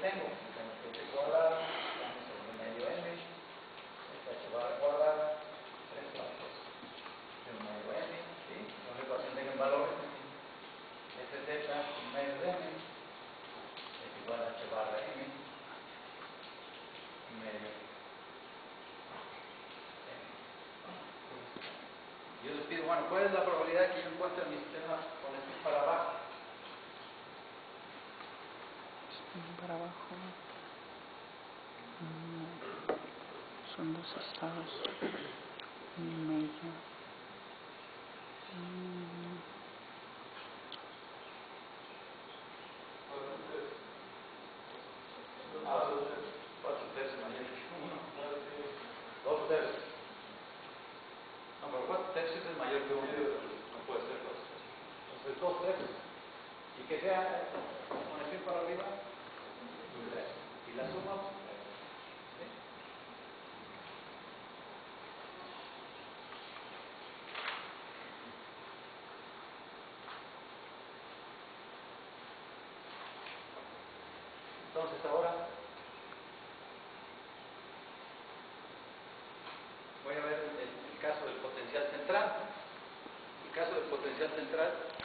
tengo 7 cuadrado, estamos sobre medio m, esta h barra cuadrada, 3 cuartos de un medio m, ¿sí? La ecuación tiene valores, este z un medio de m, es igual a h barra m, un medio m. Yo les pido, bueno, ¿cuál es la probabilidad que yo encuentre mi sistema con esto para abajo? Para abajo. Son dos estados. Un medio. Cuatro tercios mayor que 1. 2 tercios. No, pero 4 tercios es mayor que 1. No puede ser 2 tercios. Entonces 2 tercios. Y que sea con el fin para arriba, 3. Y la suma, 3. ¿Sí? Entonces ahora voy a ver el caso del potencial central. El caso del potencial central